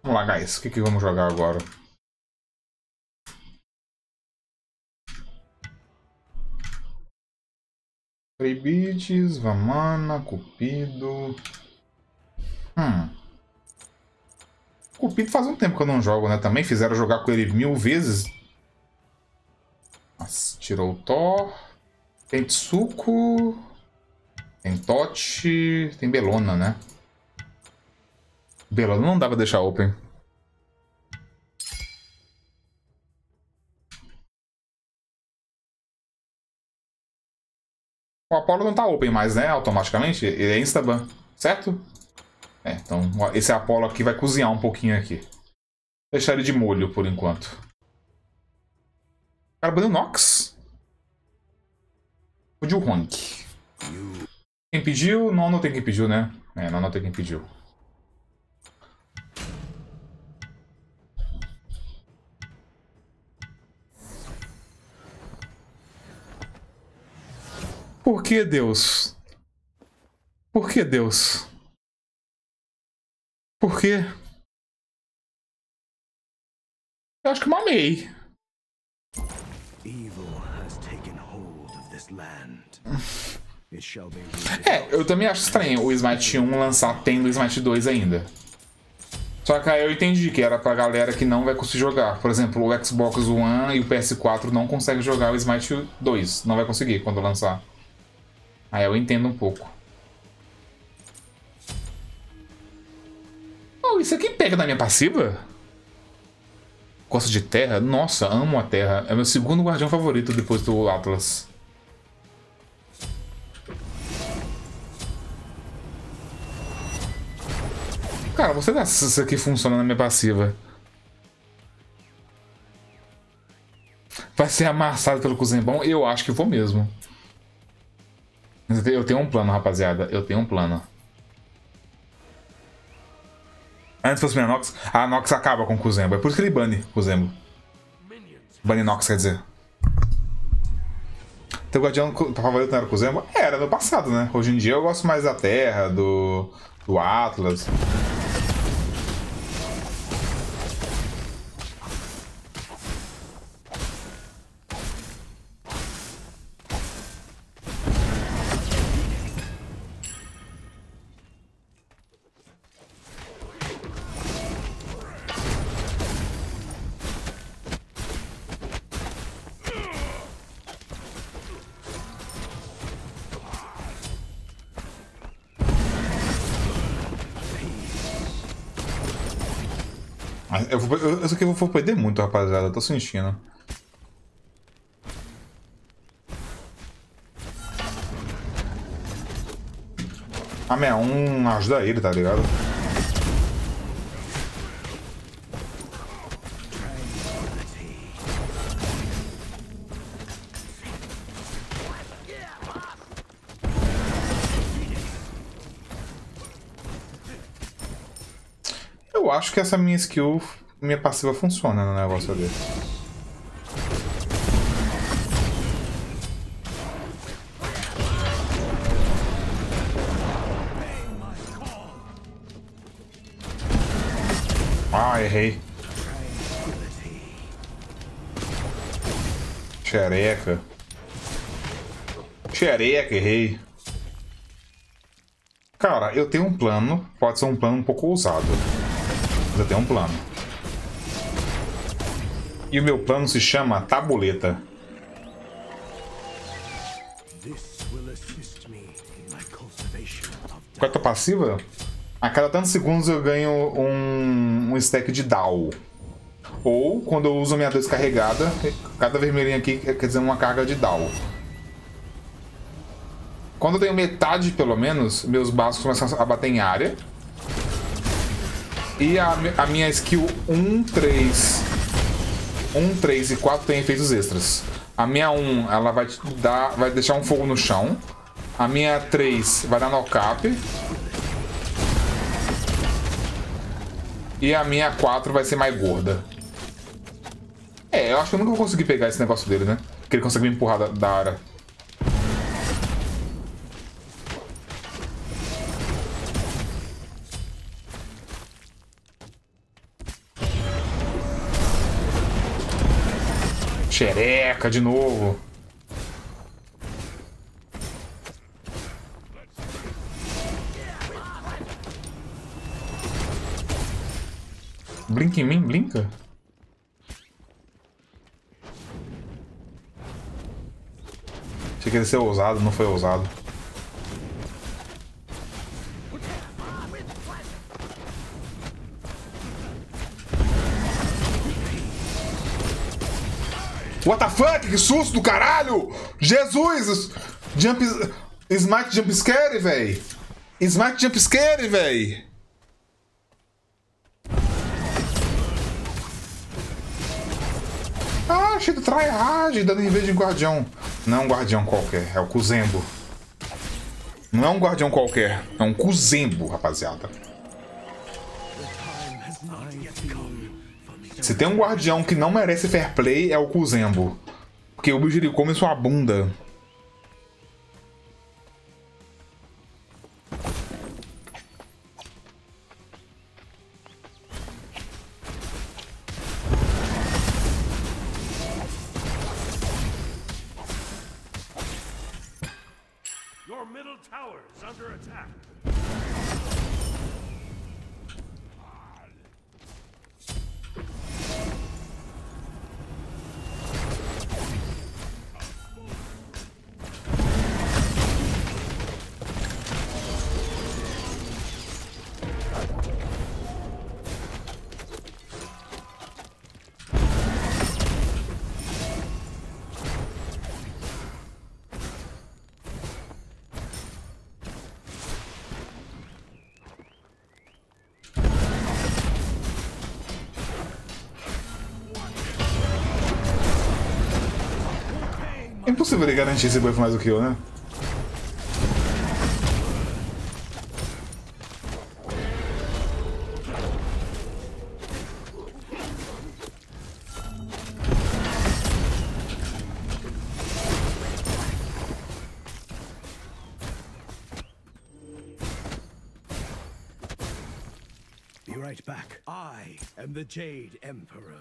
Vamos lá, guys. O que vamos jogar agora? Freebits, Vamana, Cupido. Cupido faz um tempo que eu não jogo, né? Também fizeram jogar com ele 1000 vezes. Nossa, tirou o Thor. Tem Tsuko. Tem Totti. Tem Bellona, né? Bellona não dá pra deixar open. O Apollo não tá open mais, né? Automaticamente. Ele é instaban, certo? É, então esse Apollo aqui vai cozinhar um pouquinho aqui. Deixar ele de molho por enquanto. O cara baniu o Nox. O Honk. Quem pediu? Não tem quem pediu, né? É, não tem quem pediu. Por que Deus? Por que Deus? Por quê? Eu acho que mamei. É, eu também acho estranho o Smite 1 lançar tendo o Smite 2 ainda. Só que aí eu entendi que era pra galera que não vai conseguir jogar. Por exemplo, o Xbox One e o PS4 não conseguem jogar o Smite 2. Não vai conseguir quando lançar. Aí eu entendo um pouco. Oh, isso aqui pega na minha passiva? Gosto de terra? Nossa, amo a terra. É meu segundo guardião favorito depois do Atlas. Cara, você dá se isso aqui funciona na minha passiva. Vai ser amassado pelo Cuzembão? Eu acho que vou mesmo. Eu tenho um plano, rapaziada. Eu tenho um plano. Antes fosse minha Nox, a Nox acaba com o Kuzembo. É por isso que ele bane o Kuzembo. Bane Nox, quer dizer. Teu guardião favorito não era o Kuzembo? Era no passado, né? Hoje em dia eu gosto mais da Terra, do Atlas. Isso aqui eu vou perder muito, rapaziada. Eu tô sentindo. A 61 ajuda ele, tá ligado? Eu acho que essa minha skill, minha passiva funciona no negócio dele. Ah, errei. Xereca. Xereca, errei. Cara, eu tenho um plano. Pode ser um plano um pouco ousado. Mas eu tenho um plano. E o meu plano se chama Tabuleta. Qual é a tua passiva? A cada tantos segundos eu ganho um stack de DAO. Ou, quando eu uso minha descarregada, cada vermelhinho aqui quer dizer uma carga de DAO. Quando eu tenho metade, pelo menos, meus básicos começam a bater em área. E a minha skill 1, 3 e 4 tem efeitos extras. A minha 1, ela vai deixar um fogo no chão. A minha 3 vai dar knock-up. E a minha 4 vai ser mais gorda. É, eu acho que eu nunca vou conseguir pegar esse negócio dele, né? Porque ele consegue me empurrar da área. Xereca de novo. Blinka em mim? Blinka? Achei que ele ia ser ousado, não foi ousado. What the fuck? Que susto do caralho! Jesus! Smite jump scare, véi! Smite jump scare, véi! Ah, cheio de tryhard, dando em vez de um guardião. Não é um guardião qualquer, é o Kuzembo. Não é um guardião qualquer, é um Kuzembo, rapaziada. Se tem um guardião que não merece fair play, é o Kuzembo. Porque o bicho ele come sua bunda. Your middle tower is under attack. É impossível ele garantir esse buff mais do que eu, né? Be right back. I am the Jade Emperor.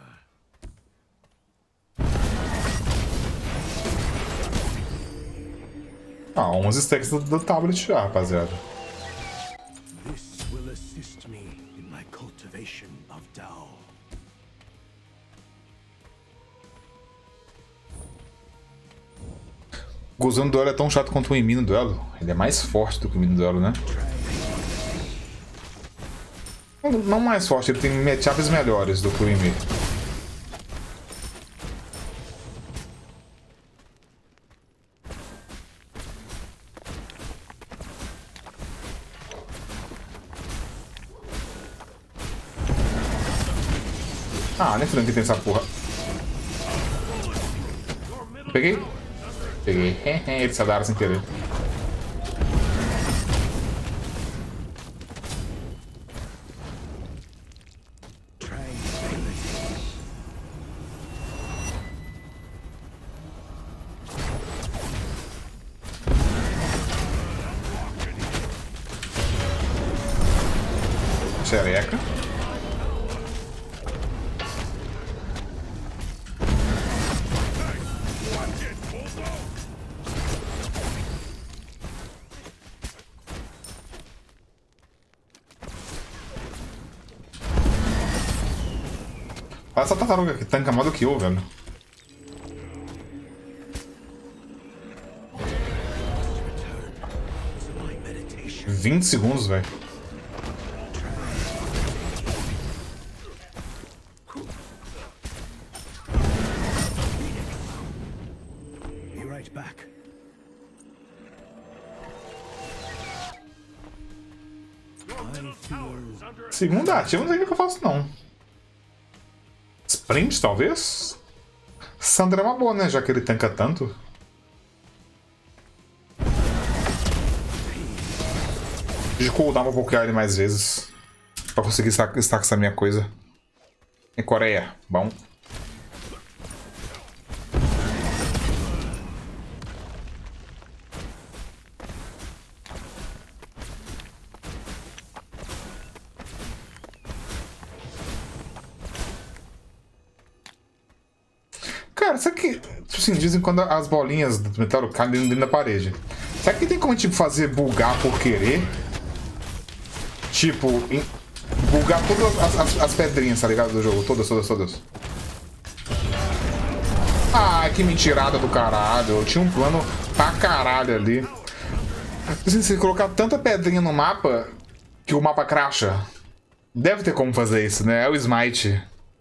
Ah, 11 stacks do tablet já, rapaziada. This will assist me in my cultivation of Tao. O Guzão no duelo é tão chato quanto o Emi no duelo. Ele é mais forte do que o Emi no duelo, né? Não mais forte, ele tem matchups melhores do que o Emi. Ah, nem falando que tem essa porra. Peguei? Peguei. Ele se adara sem querer. Xereca. Essa tartaruga aqui tanca mais do que eu, velho. Meditation. 20 segundos, velho. Be right back. Your middle tower is under attack. Segunda ativa, não sei o que eu faço, não. Sprint, talvez? Sandra é uma boa, né? Já que ele tanca tanto. De cooldown pra pokear ele mais vezes. Pra conseguir stack essa minha coisa. Em Coreia, bom. Cara, Cara, será que... Tipo assim, dizem quando as bolinhas do metal caem dentro da parede. Será que tem como, tipo, fazer bugar por querer? Tipo, bugar todas as pedrinhas, tá ligado? Do jogo. Todas. Ah, que mentirada do caralho. Eu tinha um plano pra caralho ali. Assim, se colocar tanta pedrinha no mapa que o mapa cracha. Deve ter como fazer isso, né? É o Smite.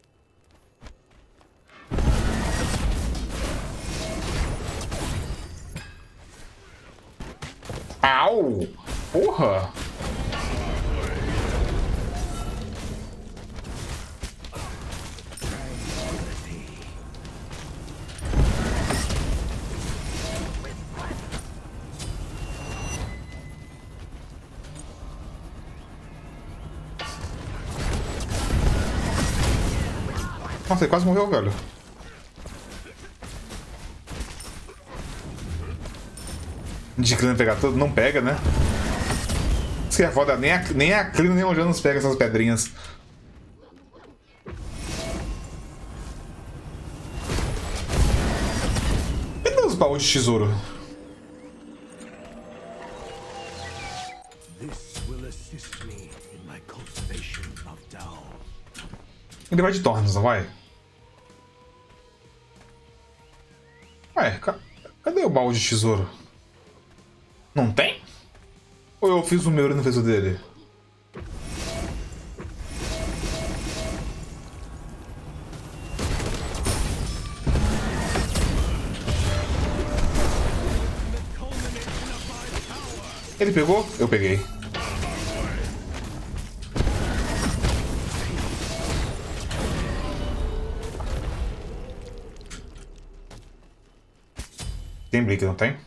Au! Porra! Nossa, ele quase morreu, velho. De Clino pegar tudo? Não pega, né? Isso que é foda, nem a Clino nem o Janus pega essas pedrinhas. Cadê os baús de tesouro? Ele vai de Tornos, não vai? Ué, cadê o baú de tesouro? Não tem? Ou eu fiz o meu e não fez o dele? Ele pegou? Eu peguei. Tem Blink, não tem?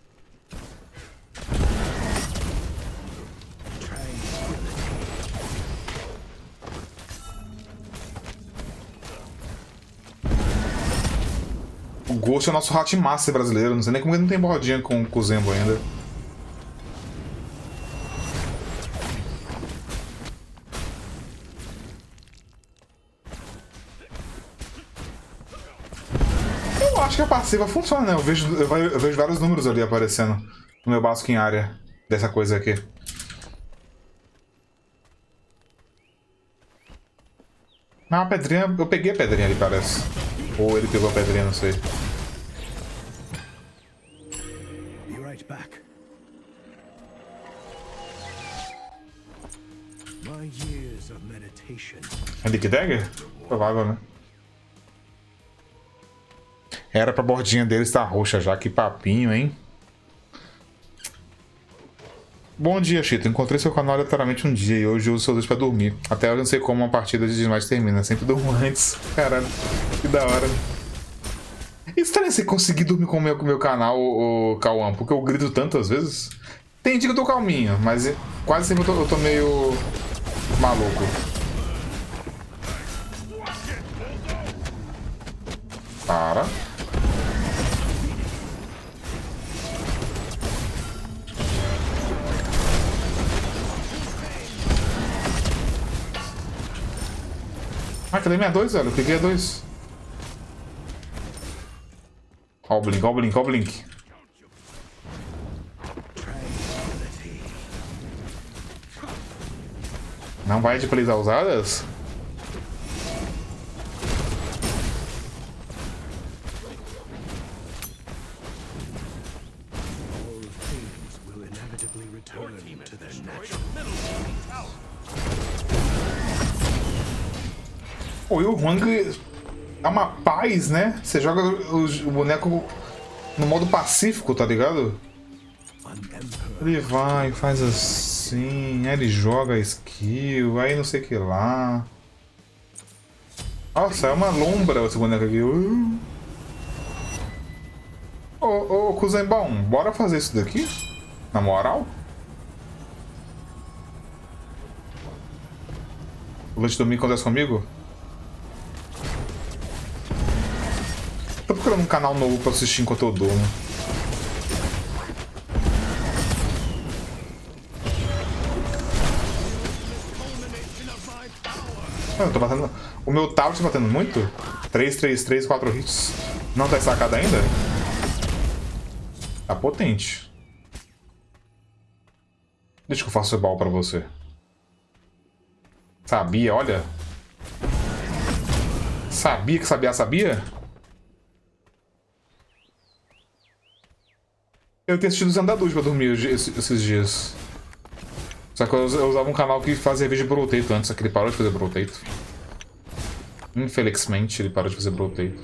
O Ghost é o nosso Hatmaster brasileiro. Não sei nem como ele não tem bordinha com o Zembo ainda. Eu acho que a passiva funciona, né? Eu vejo vários números ali aparecendo no meu básico em área dessa coisa aqui. Ah, a pedrinha... Eu peguei a pedrinha ali, parece. Ou ele pegou a pedrinha, não sei. É Lick Dagger? Provável, né? Era pra bordinha dele estar roxa já, que papinho, hein? Bom dia, Chito. Encontrei seu canal aleatoriamente um dia e hoje eu uso seu Deus pra dormir. Até hoje eu não sei como uma partida de Smite termina. Sempre durmo antes. Caralho, que da hora. Estranho você conseguir dormir com o meu canal, o Cauã, porque eu grito tantas vezes. Tem dia que eu tô calminho, mas quase sempre eu tô meio maluco. Para. Ah, cadê minha 2, velho? Eu peguei a 2. Ó o Blink, ó o Blink, ó o Blink. Não vai de plays ousadas? Pô, e o Huang é uma paz, né? Você joga o boneco no modo pacífico, tá ligado? Ele vai, faz assim, aí ele joga a skill, aí não sei o que lá. Nossa, é uma lombra esse boneco aqui. Ô, Kuzembão, bora fazer isso daqui? Na moral? O Lute Domingo acontece comigo? Tô procurando um canal novo pra assistir enquanto eu durmo. Eu tô batendo... O meu tablet tá batendo muito? 3, 3, 3, 4 hits. Não tá sacado ainda? Tá potente. Deixa que eu faço ball pra você. Sabia, olha. Sabia que sabia? Eu tenho assistido Zenda Luz pra dormir esses dias. Só que eu usava um canal que fazia vídeo de Brotato antes, só que ele parou de fazer Brotato. Infelizmente, ele parou de fazer Brotato.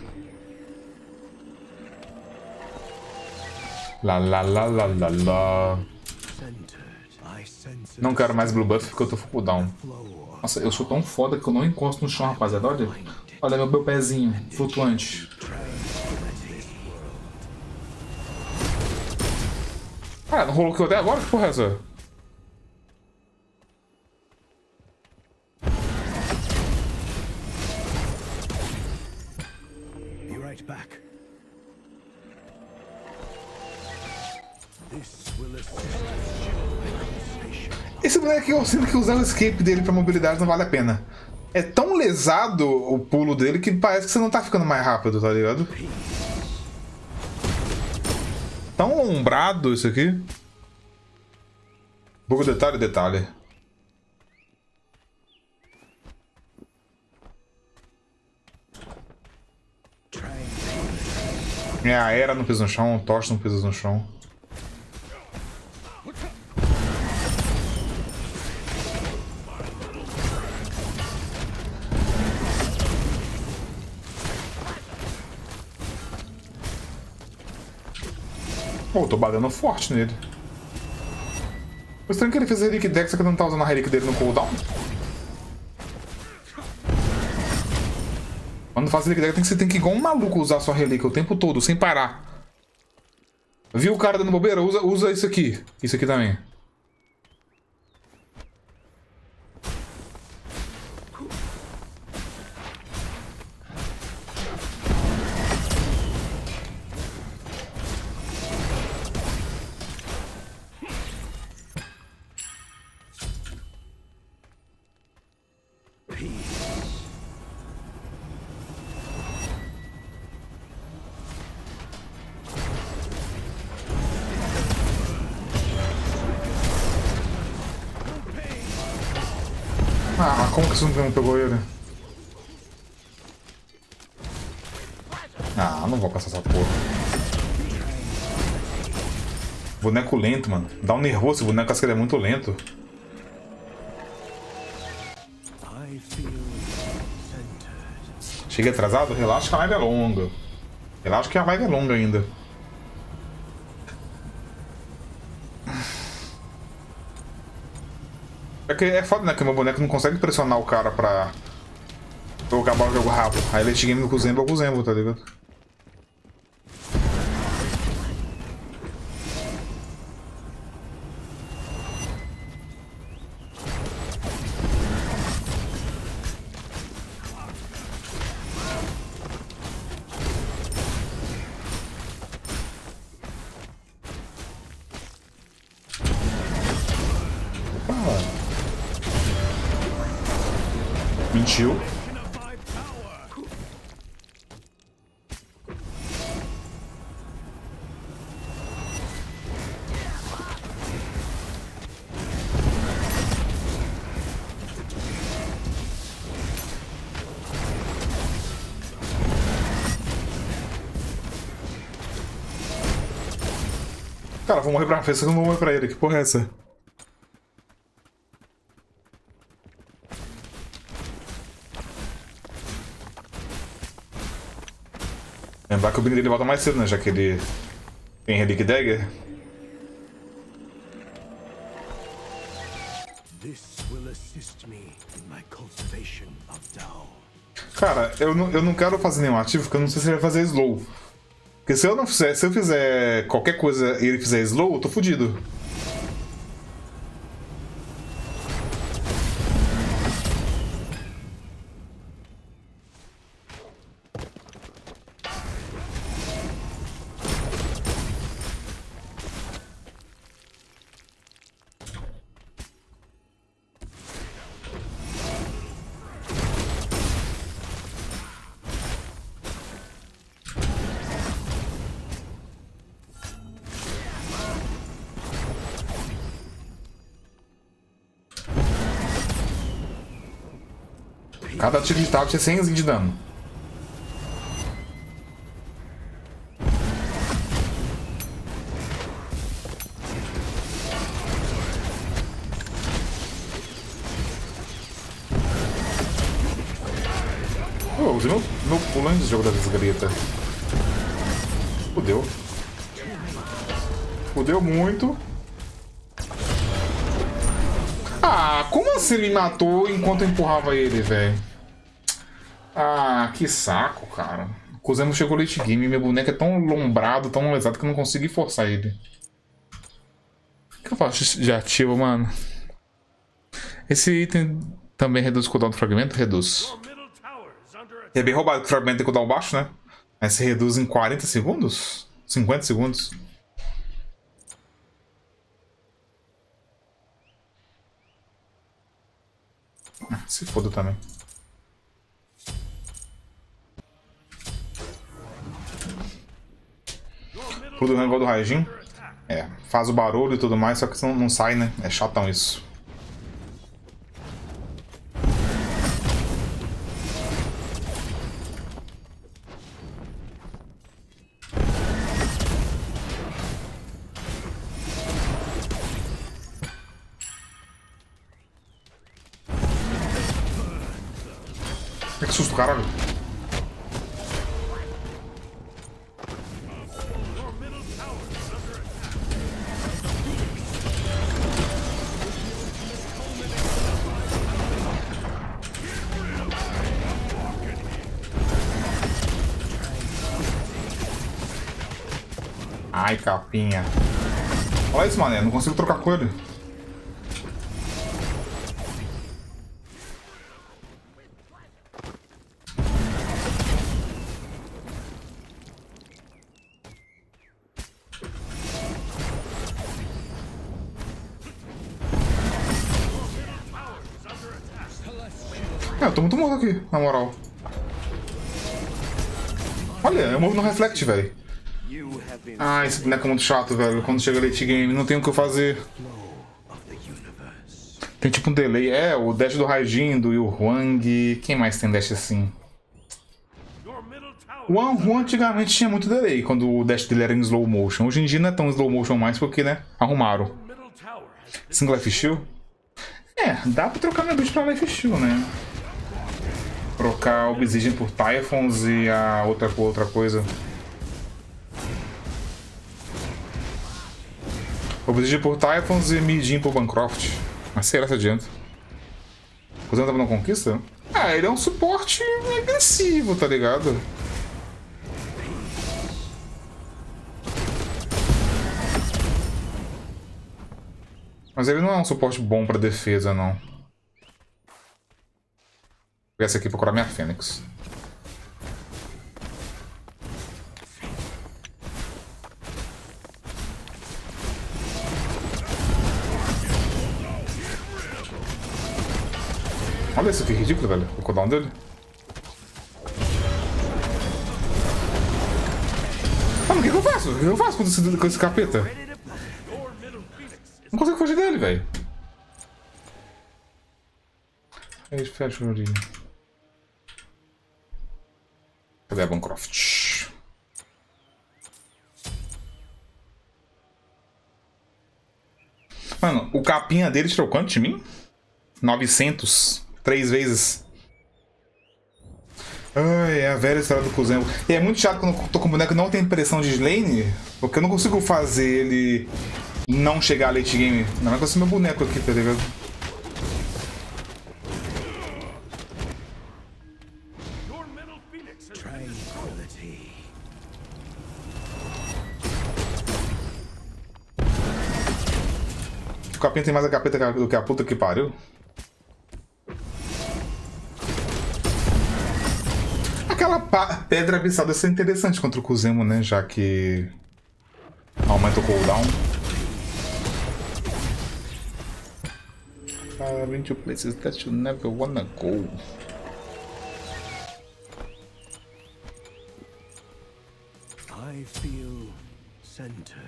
Lá. Não quero mais Blue Buff porque eu tô full down. Nossa, eu sou tão foda que eu não encosto no chão, rapaziada. Olha, olha meu pezinho flutuante. Ah, não rolou que eu até agora? Que porra é essa? Esse boneco eu sinto que usar o escape dele pra mobilidade não vale a pena. É tão lesado o pulo dele que parece que você não tá ficando mais rápido, tá ligado? Tão lombrado isso aqui. Pouco detalhe. A Era não pisa no chão, o Tosh não pisa no chão. Pô, tô bagando forte nele. O estranho é que ele fez a Relic Dex, só que não tá usando a Relic dele no cooldown. Quando faz Relic Dex, você tem que ir igual um maluco usar a sua Relic o tempo todo, sem parar. Viu o cara dando bobeira? Usa isso aqui. Isso aqui também. Ah, como que você não pegou ele? Ah, não vou passar essa porra. Boneco lento, mano. Dá um nervoso esse boneco, acho que ele é muito lento. Cheguei atrasado? Relaxa que a live é longa. Relaxa que a live é longa ainda. É que é foda, né? Que meu boneco não consegue pressionar o cara pra eu acabar o jogo rápido. Aí late game com o Zembo, tá ligado? Mentiu. Cara, vou morrer pra frente, eu não vou morrer pra ele. Que porra é essa? Lembrar que o Bing dele volta mais cedo, né? Já que ele tem Relic Dagger. Cara, eu não quero fazer nenhum ativo porque eu não sei se ele vai fazer slow. Porque se eu fizer qualquer coisa e ele fizer slow, eu tô fudido. Cada tiro de tab tinha 100 de dano. Oh, usei meu pulo antes do jogo da desgreta. Fudeu. Fudeu muito. Ah, como assim ele me matou enquanto eu empurrava ele, velho? Ah, que saco, cara. O Kuzemo chegou late game e meu boneco é tão lombrado, tão lesado que eu não consegui forçar ele. O que eu faço de ativo, mano? Esse item também reduz o cooldown do fragmento? Reduz. É bem roubado que o fragmento tem cooldown baixo, né? Mas se reduz em 40 segundos? 50 segundos? Ah, se foda também. Pulo do igual do Raijin? É, faz o barulho e tudo mais, só que não sai, né? É chatão isso. Que susto, caralho. Ai, capinha. Olha isso, mané. Não consigo trocar com ele. É, eu tô muito morto aqui, na moral. Olha, eu movo no reflect, velho. Ah, esse boneco é muito chato, velho. Quando chega late game, não tem o que eu fazer. Tem tipo um delay. É, o dash do Raijin, do Yu Huang. Quem mais tem dash assim? O Anhu antigamente tinha muito delay, quando o dash dele era em slow motion. Hoje em dia não é tão slow motion mais, porque, né, arrumaram. Single Life Steal? É, dá pra trocar meu bicho pra Life Steal, né? Trocar o Obsidian por Typhons e a outra por outra coisa. Obsidian por Typhons e Midin por Bancroft. Mas será que adianta? O Kuzemo tava na conquista? Ah, ele é um suporte agressivo, tá ligado? Mas ele não é um suporte bom pra defesa, não. Vou pegar essa aqui e procurar minha Fênix. Olha isso que ridículo, velho. O cooldown dele. Mano, o que eu faço? O que eu faço com esse capeta? Não consigo fugir dele, velho. Aí fecha o olhinho. Cadê a Bancroft? Mano, o capinha dele tirou quanto de mim? 900. 3 vezes. Ai, é a velha história do Kuzemo. E é muito chato quando eu tô com o boneco e não tem pressão de slane, porque eu não consigo fazer ele não chegar a late game. Não é com esse meu boneco aqui, tá ligado? O capinha tem mais a capeta do que a puta que pariu. Aquela pedra abissada é interessante contra o Kuzemo, né? Já que aumenta o cooldown. Traveling to places that you never wanna go. I feel centered.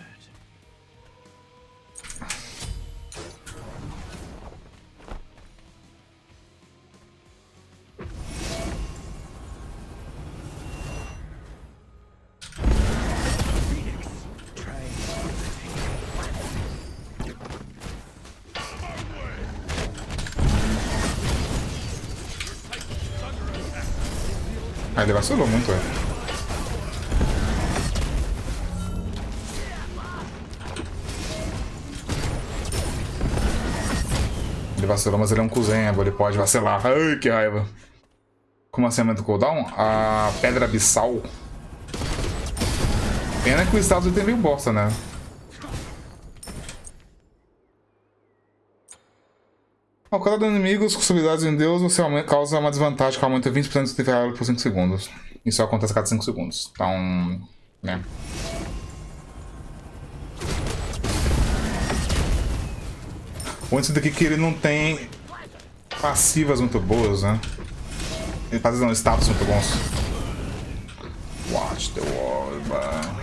Ah, ele vacilou muito, velho. Ele vacilou, mas ele é um cuzembo, ele pode vacilar. Ai, que raiva. Como assim aumenta o cooldown? A pedra abissal. Pena que o status tem meio bosta, né? Ao cada inimigos com habilidades em Deus, você causa uma desvantagem que aumenta 20% do tempo por 5 segundos. Isso acontece a cada 5 segundos. Então, né? O único daqui é que ele não tem passivas muito boas, né? Ele faz status muito bons. Watch the world, man.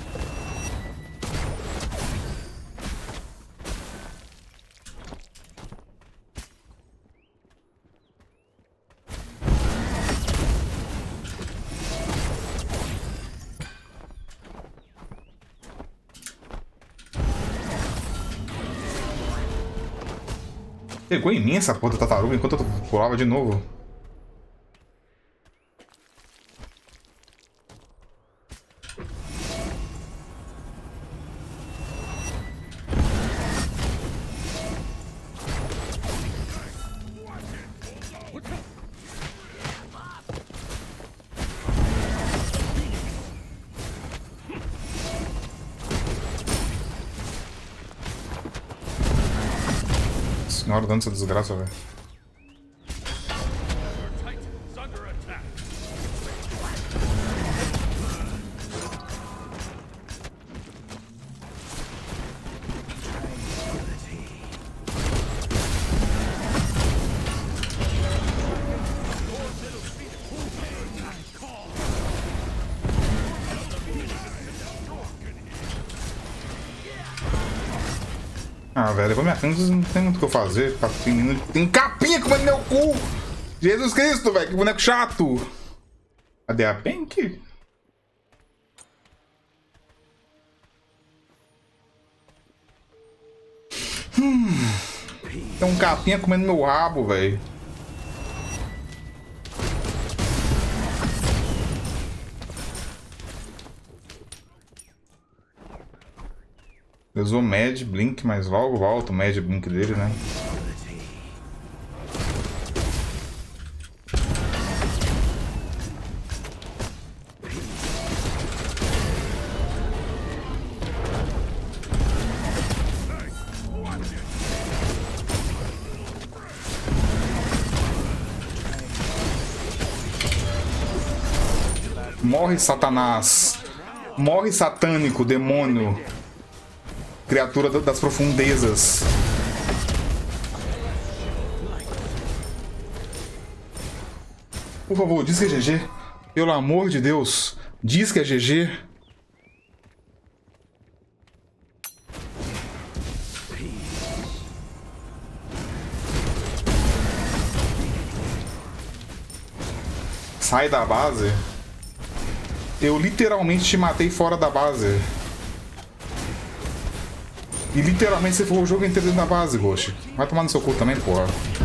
Pegou em mim essa porra da tartaruga enquanto eu pulava de novo. Senhora, dando essa desgraça, velho. Ah, velho, com minha frente não tem muito o que eu fazer. Tem capinha comendo meu cu! Jesus Cristo, velho, que boneco chato! Cadê a Pink? Tem um capinha comendo meu rabo, velho. Ele usou Mad Blink, mas logo volta o Mad Blink dele, né? Morre, Satanás! Morre, satânico, demônio! Criatura das profundezas. Por favor, diz que é GG. Pelo amor de Deus, diz que é GG. Sai da base. Eu literalmente te matei fora da base. E literalmente você foi o jogo inteiro dentro da base, Ghost. Vai tomar no seu cu também, porra.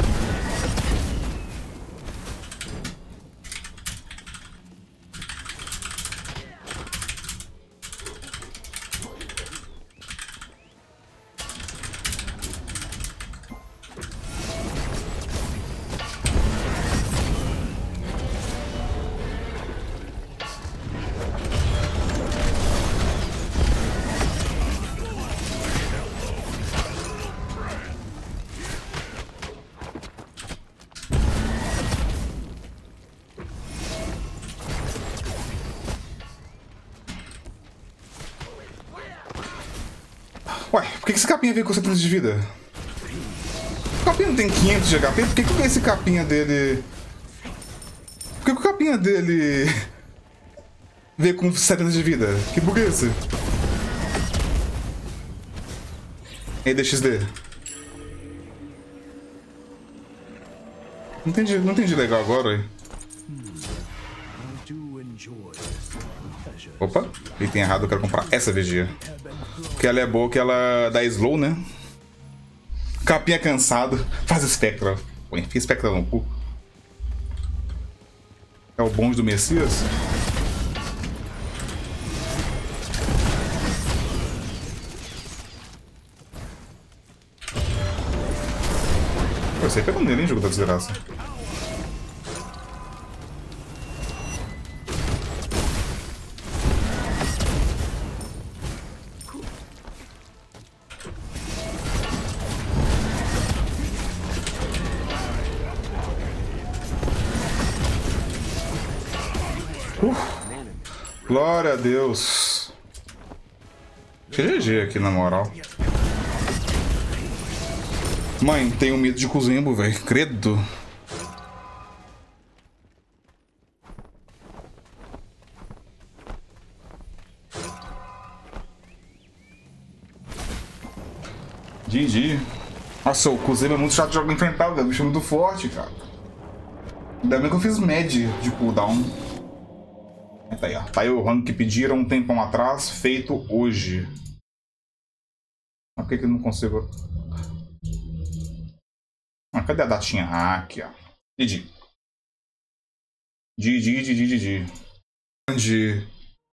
Ué, por que esse capinha veio com 70 de vida? O capinha não tem 500 de HP? Por que esse capinha dele... Por que o capinha dele... veio com 70 de vida? Que bug é esse? EDXD. Não entendi legal agora, hein? Opa, item errado, eu quero comprar essa vigia. Porque ela é boa, que ela dá slow, né? Capinha cansado. Faz Spectra. Pô, enfia Spectra no cu. É o bonde do Messias. Você pegou nele, hein, jogo da desgraça. Glória a Deus. GG aqui, na moral. Mãe, tenho medo de Kuzembo, velho. Credo. GG. Nossa, o Kuzembo é muito chato de jogar enfrentar, velho. O bicho é muito forte, cara. Ainda bem que eu fiz med de cooldown. Tá aí, ó. Tá aí o rank que pediram um tempão atrás, feito hoje. Mas por que eu não consigo... Ah, cadê a datinha? Ah, aqui, ó. GG. GG.